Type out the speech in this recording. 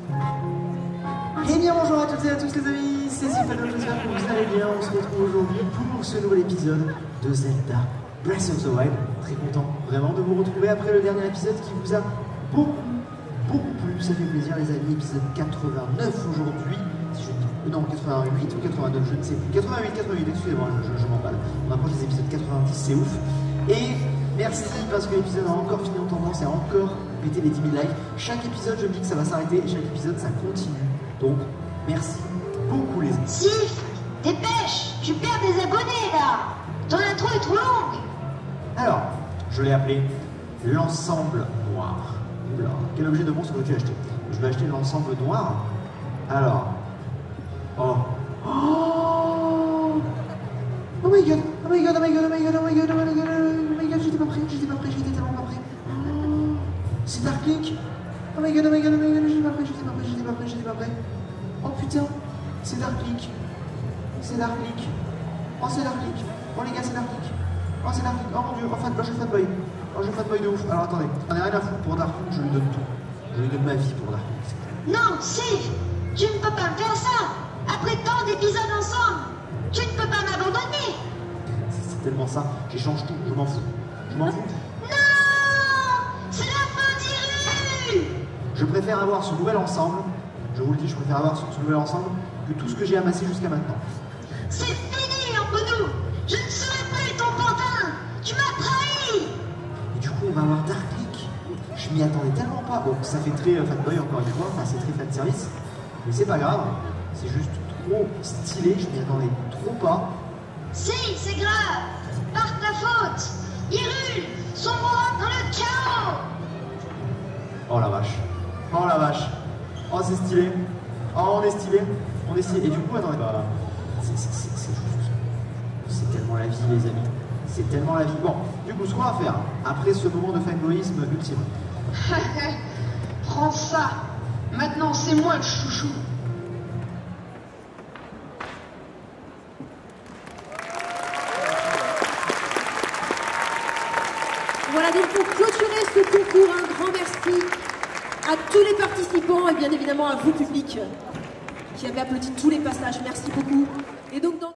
Eh bien bonjour à toutes et à tous les amis, c'est Sifano, j'espère que vous allez bien. On se retrouve aujourd'hui pour ce nouvel épisode de Zelda Breath of the Wild. Très content vraiment de vous retrouver après le dernier épisode qui vous a beaucoup plu. Ça fait plaisir les amis, épisode 89 aujourd'hui. Si je dis non, 88 ou 89, je ne sais plus. 88, excusez-moi, je m'emballe. On approche des épisodes 90, c'est ouf. Et merci parce que l'épisode a encore fini en tendance et a encore pété les 10 000 likes. Chaque épisode, je me dis que ça va s'arrêter et chaque épisode, ça continue. Donc, merci beaucoup les amis. Sif, dépêche, tu perds des abonnés là. Ton intro est trop longue. Alors, je l'ai appelé l'ensemble noir. Oula, quel objet de monstre veux-tu acheter? Je vais acheter l'ensemble noir. Alors, oh my god, oh my god, oh my god, oh my god, oh my god, oh my god, oh my god, j'étais tellement pas prêt. C'est Dark Link. Oh my god, oh my god, oh my god, j'étais pas prêt. Oh putain, c'est Dark Link. Oh c'est Dark Link. Oh les gars, c'est Dark Link. Oh c'est Dark Link. Oh mon dieu, je suis fanboy. Oh je suis fanboy de ouf. Alors attendez, j'en ai rien à foutre pour Dark Link, je lui donne tout. Je lui donne ma vie pour Dark Link. Non, Sif, tu ne peux pas me faire ça. Après tant d'épisodes ensemble, tu ne peux pas m'abandonner. C'est tellement ça, j'échange tout, je m'en fous. Non, c'est la fin d'Hyrule. Je préfère avoir ce nouvel ensemble, je vous le dis, je préfère avoir ce nouvel ensemble que tout ce que j'ai amassé jusqu'à maintenant. C'est fini entre nous. Je ne serai plus ton pantin. Tu m'as trahi. Et du coup, on va avoir Dark Link. Je m'y attendais tellement pas. Bon, ça fait très fanboy encore une fois, enfin c'est très fan service, mais c'est pas grave, c'est juste trop stylé, je m'y attendais trop pas. Si, c'est grave. Par ta faute, Hyrule sombrera dans le chaos. Oh la vache. Oh la vache. Oh c'est stylé. Oh on est stylé. Et du coup, attendez, c'est tellement la vie les amis. C'est tellement la vie. Bon, du coup ce qu'on va faire, après ce moment de fanboyisme ultime. Prends ça. Maintenant c'est moi le chouchou. Voilà donc pour clôturer ce concours, un grand merci à tous les participants et bien évidemment à vous public qui avez applaudi tous les passages. Merci beaucoup. Et donc dans